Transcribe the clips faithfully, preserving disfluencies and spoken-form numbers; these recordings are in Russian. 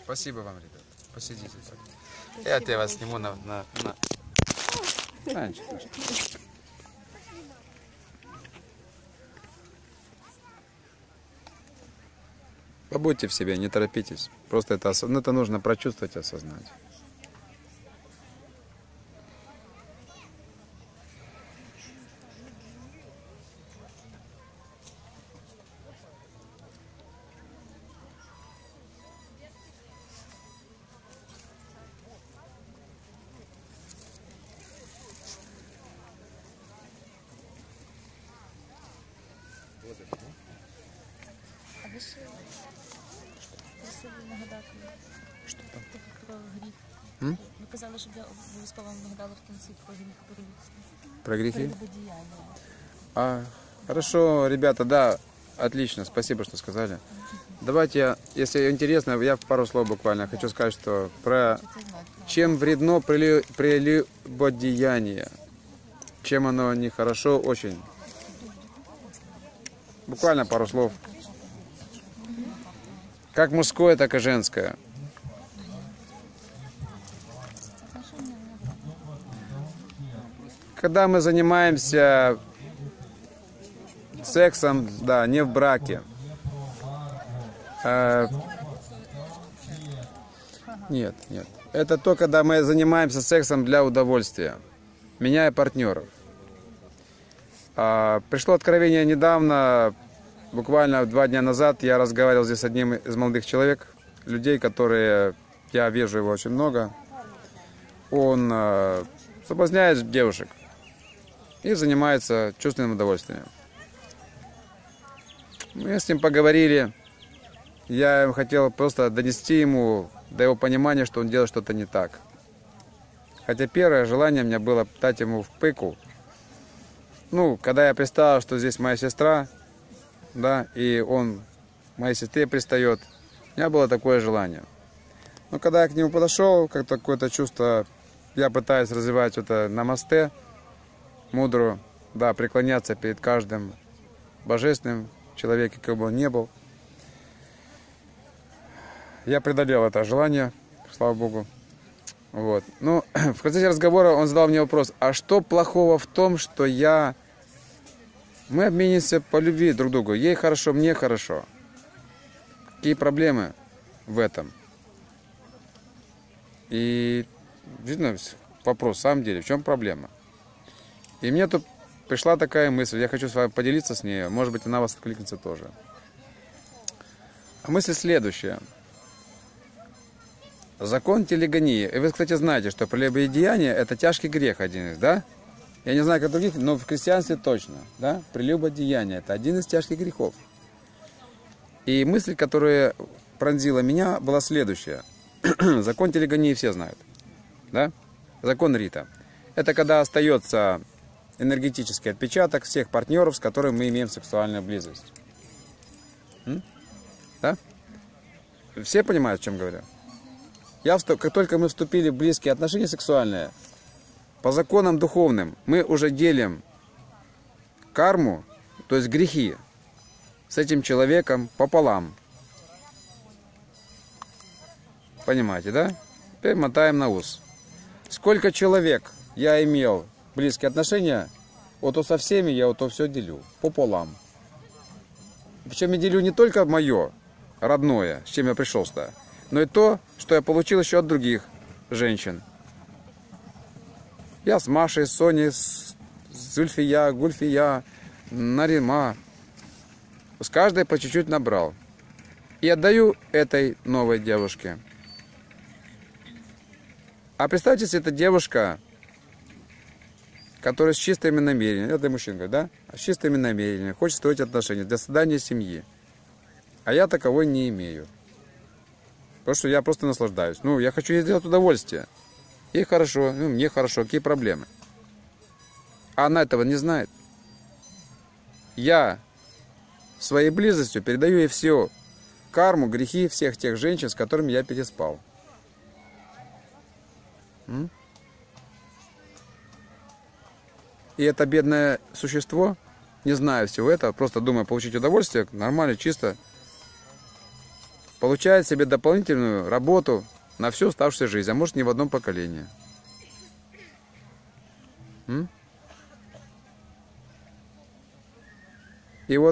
Спасибо вам, ребята. Посидите. Я тебя вас сниму на... на, на... Танчик, танчик. Побудьте в себе, не торопитесь. Просто это, ну, это нужно прочувствовать и осознать. Що там? Про гріх. М? Ви казали, щоб я обов'язково вам нагадала в кінці про гріх перелюбства. Про грехи? Прелюбодіяння. А, хорошо, ребята, да, отлично, спасибо, что сказали. Давайте, я, если интересно, я в пару слов буквально хочу сказать, что про чем вредно прелю- прелюбодеяние, чем оно нехорошо, очень. Буквально пару слов. Как мужское, так и женское. Когда мы занимаемся сексом, да, не в браке. А, нет, нет. Это то, когда мы занимаемся сексом для удовольствия, меняя партнеров. А, пришло откровение недавно, буквально два дня назад, я разговаривал здесь с одним из молодых человек, людей, которые, я вижу его очень много. Он а, соблазняет девушек и занимается чувственным удовольствием. Мы с ним поговорили, я хотел просто донести ему до его понимания, что он делает что-то не так. Хотя первое желание у меня было дать ему в пыку. Ну, когда я представил, что здесь моя сестра, да, и он моей сестре пристает, у меня было такое желание. Но когда я к нему подошел, как-то какое-то чувство, я пытаюсь развивать это намасте, мудру, да, преклоняться перед каждым божественным человеком, как бы он ни был. Я преодолел это желание, слава Богу. Вот. Ну, в процессе разговора он задал мне вопрос, а что плохого в том, что я... Мы обменимся по любви друг к другу. Ей хорошо, мне хорошо. Какие проблемы в этом? И, видно, вопрос, в самом деле, в чем проблема? И мне тут пришла такая мысль, я хочу с вами поделиться с ней, может быть, она вас откликнется тоже. А мысль следующая. Закон телегонии. И вы, кстати, знаете, что прелюбодеяние – это тяжкий грех один из, да? Я не знаю, как других, но в христианстве точно, да? Прелюбодеяние – это один из тяжких грехов. И мысль, которая пронзила меня, была следующая. Закон телегонии все знают, да? Закон Рита. Это когда остается энергетический отпечаток всех партнеров, с которыми мы имеем сексуальную близость. М? Да? Все понимают, о чем говорю? Я, как только мы вступили в близкие отношения сексуальные, по законам духовным мы уже делим карму, то есть грехи, с этим человеком пополам. Понимаете, да? Теперь мотаем на ус. Сколько человек я имел близкие отношения, вот то со всеми я вот то все делю пополам. Причем я делю не только мое родное, с чем я пришел сюда, но и то, что я получил еще от других женщин. Я с Машей, с Соней, с Зульфия, Гульфия, Нарима. С каждой по чуть-чуть набрал. И отдаю этой новой девушке. А представьте себе, это девушка, которая с чистыми намерениями, это мужчина говорит, да? С чистыми намерениями, хочет строить отношения для создания семьи. А я таковой не имею. Потому что я просто наслаждаюсь. Ну, я хочу ей сделать удовольствие. Ей хорошо, ну, мне хорошо, какие проблемы? А она этого не знает. Я своей близостью передаю ей всю карму, грехи всех тех женщин, с которыми я переспал. М? И это бедное существо, не зная всего этого, просто думая получить удовольствие, нормально, чисто, получает себе дополнительную работу на всю оставшуюся жизнь, а может не в одном поколении. М? И вот,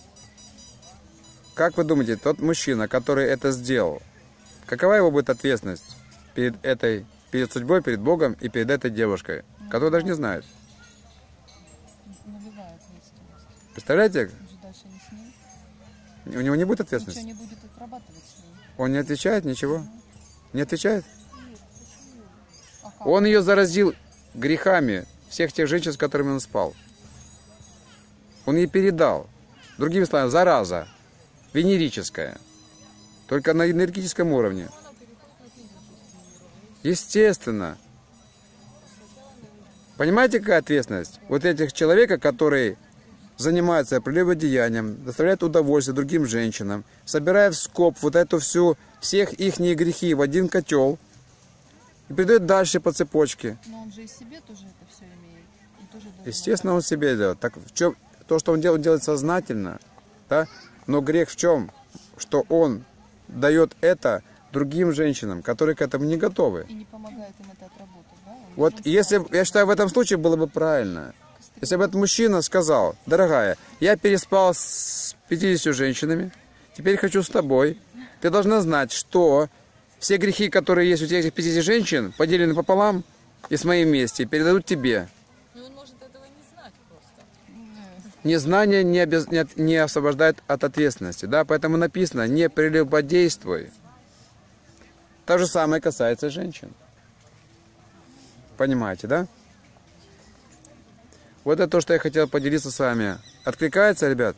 как вы думаете, тот мужчина, который это сделал, какова его будет ответственность перед этой, перед судьбой, перед Богом и перед этой девушкой, которую даже не знает? Навевает ответственность. Представляете? Уже дальше не с ним. У него не будет ответственности? Ничего не будет отрабатывать с ним. Он не отвечает ничего? Не отвечает? А как? Он ее заразил грехами всех тех женщин, с которыми он спал. Он ей передал. Другими словами, зараза венерическая. Только на энергетическом уровне. Естественно. Понимаете, какая ответственность? Вот этих человека, который занимается прелюбодеянием, доставляет удовольствие другим женщинам, собирая в скоп вот эту всю, всех их грехи в один котел и передает дальше по цепочке. Но он же и себе тоже это все имеет. Он тоже должен Естественно, он себе делает. Так в чем, то, что он делает, он делает сознательно, да? Но грех в чем? Что он дает это другим женщинам, которые к этому не готовы. и не помогает им это отработать, да? Он Вот должен если, сам я считаю, в этом случае было бы правильно. Если бы этот мужчина сказал: дорогая, я переспал с пятьюдесятью женщинами, теперь хочу с тобой. Ты должна знать, что все грехи, которые есть у этих пятидесяти женщин, поделены пополам и с моим вместе, передадут тебе. Но он может этого не знать просто. Незнание не, обез... не, от- не освобождает от ответственности, да, поэтому написано: не прелюбодействуй. То же самое касается женщин. Понимаете, да? Вот это то, что я хотел поделиться с вами. Откликается, ребят?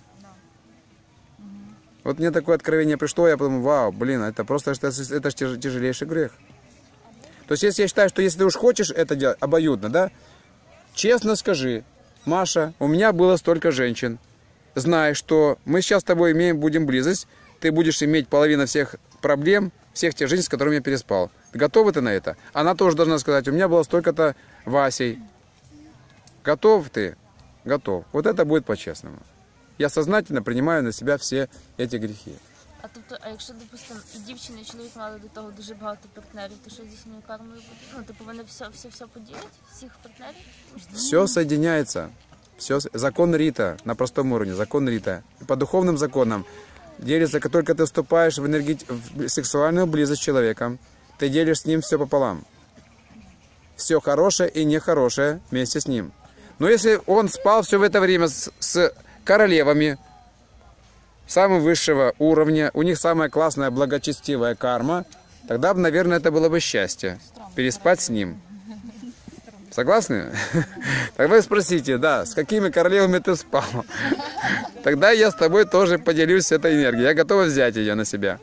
Вот мне такое откровение пришло, я подумал: вау, блин, это просто это, это ж тяж- тяжелейший грех. То есть, если я считаю, что если ты уж хочешь это делать обоюдно, да, честно скажи: Маша, у меня было столько женщин. Знай, что мы сейчас с тобой имеем, будем близость, ты будешь иметь половину всех проблем, всех тех женщин, с которыми я переспал. Готова ты на это? Она тоже должна сказать: у меня было столько-то Васей. Готов ты? Готов. Вот это будет по-чесному. Я сознательно принимаю на себя все эти грехи. А тобто, а якщо, допустим, і дівчина, і чоловік мали до того дуже багато партнерів, то що зі своєю кармою буде? Ну, типу, вони все, все, все поділять? Всіх партнерів? Все соединяется. Все, закон Рита на простом уровне, закон Рита. По духовным законам делится, как только ты вступаешь в, энергет... в сексуальную близость с человеком, ты делишь с ним все пополам. Все хорошее и нехорошее вместе с ним. Но если он спал все в это время с, с королевами самого высшего уровня, у них самая классная благочестивая карма, тогда, наверное, это было бы счастье. Переспать с ним. Согласны? Тогда вы спросите: да, с какими королевами ты спал? Тогда я с тобой тоже поделюсь этой энергией. Я готова взять ее на себя.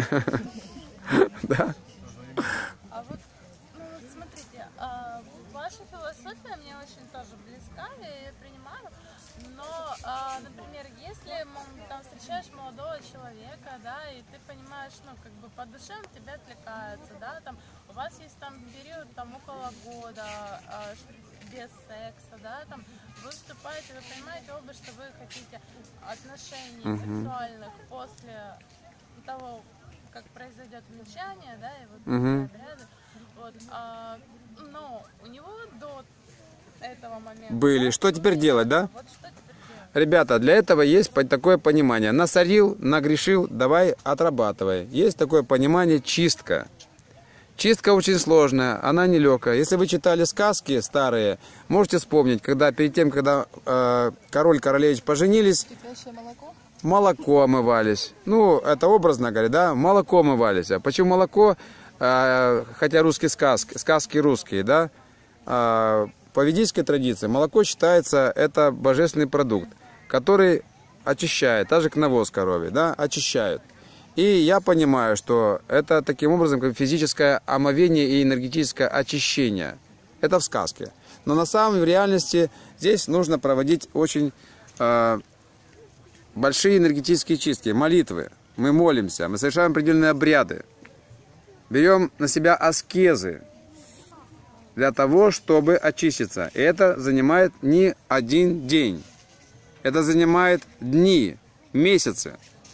Да? А вот, ну вот смотрите, а, ваша философия мне очень тоже близка, я ее принимаю, но, а, например, если м, там встречаешь молодого человека, да, и ты понимаешь, ну, как бы по душе он тебя отвлекается, да, там, у вас есть там период там около года а, ш- без секса, да, там, вы вступаете, вы понимаете оба, что вы хотите отношений сексуальных после того, как произойдет венчание, да, и вот Мгм. эти обряды, вот, а, но у него до этого момента... Были. Что теперь делать, да? Вот что теперь делать? Ребята, для этого есть по- такое понимание. Насорил, нагрешил, давай отрабатывай. Есть такое понимание чистка. Чистка очень сложная, она нелегкая. Если вы читали сказки старые, можете вспомнить, когда перед тем, когда э, король, королевич поженились, Кипящее молоко? молоко омывались. Ну, это образно говоря, да, молоко омывались. А почему молоко? Э, хотя русские сказки, сказки русские, да, э, по ведической традиции молоко считается, это божественный продукт, который очищает, так же как навоз коровий, да, очищают. И я понимаю, что это таким образом как физическое омовение и энергетическое очищение. Это в сказке. Но на самом деле, в реальности здесь нужно проводить очень э, большие энергетические чистки, молитвы. Мы молимся, мы совершаем определенные обряды. Берем на себя аскезы для того, чтобы очиститься. И это занимает не один день. Это занимает дни, месяцы.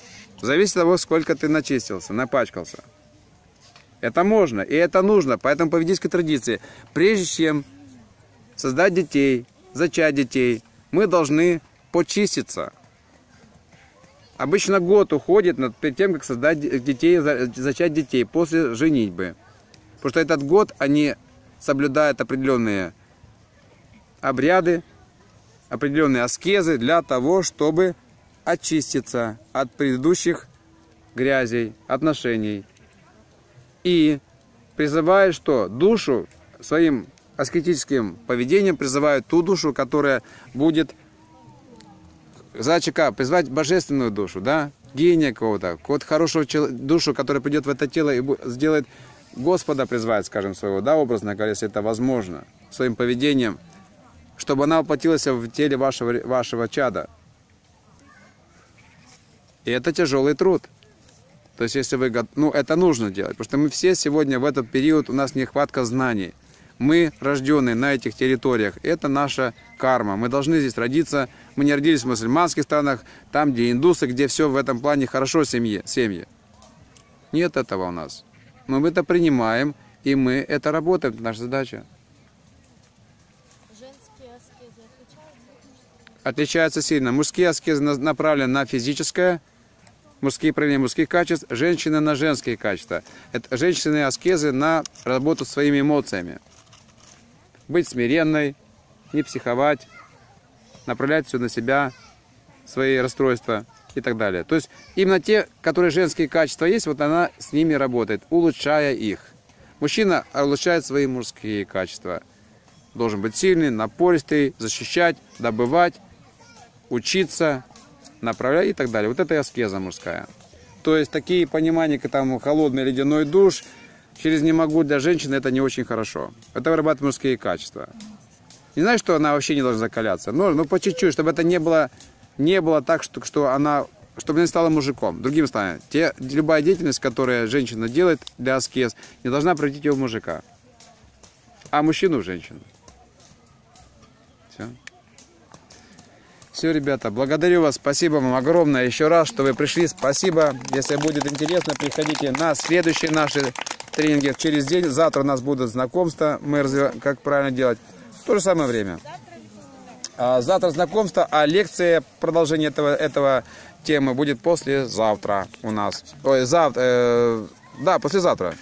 Зависит от того, сколько ты начистился, напачкался. Это можно и это нужно. Поэтому по ведической традиции, прежде чем создать детей, зачать детей, мы должны почиститься. Обычно год уходит перед тем, как создать детей, зачать детей после женитьбы. Потому что этот год они соблюдают определенные обряды, определенные аскезы для того, чтобы очиститься от предыдущих грязей, отношений. И призывают что? Душу своим аскетическим поведением призывают ту душу, которая будет зачака, призвать божественную душу, да, гения кого-то, какого-то хорошего душу, которая придет в это тело и сделает Господа призвать, скажем, своего, да, образно говоря, если это возможно, своим поведением, чтобы она воплотилась в теле вашего, вашего чада. И это тяжелый труд. То есть, если вы... Ну, это нужно делать, потому что мы все сегодня в этот период, у нас нехватка знаний. Мы, рожденные на этих территориях, это наша карма. Мы должны здесь родиться. Мы не родились в мусульманских странах, там, где индусы, где все в этом плане хорошо семьи. семьи. Нет этого у нас. Но мы это принимаем, и мы это работаем. Это наша задача. Женские аскезы отличаются? Отличаются сильно. Мужские аскезы направлены на физическое, мужские проявления мужских качеств, женщины на женские качества. Это женщины аскезы на работу с своими эмоциями. Быть смиренной, не психовать, направлять все на себя, свои расстройства и так далее. То есть именно те, которые женские качества есть, вот она с ними работает, улучшая их. Мужчина улучшает свои мужские качества. Должен быть сильный, напористый, защищать, добывать, учиться, направлять и так далее. Вот это аскеза мужская. То есть такие понимания, как там холодный ледяной душ, через «не могу» для женщины это не очень хорошо. Это вырабатывает мужские качества. Не знаю, что она вообще не должна закаляться. Но ну, по чуть-чуть, чтобы это не было, не было так, что, что она, чтобы не стала мужиком. Другим словами, те, любая деятельность, которую женщина делает для аскез, не должна превратить ее в мужика, а мужчину в женщину. Все. Все, ребята, благодарю вас, спасибо вам огромное еще раз, что вы пришли, спасибо. Если будет интересно, приходите на следующие наши тренинги через день. Завтра у нас будут знакомства, мы развиваем, как правильно делать. В то же самое время. А завтра знакомство, а лекция, продолжение этого, этого темы будет послезавтра у нас. Ой, завтра, э, да, послезавтра.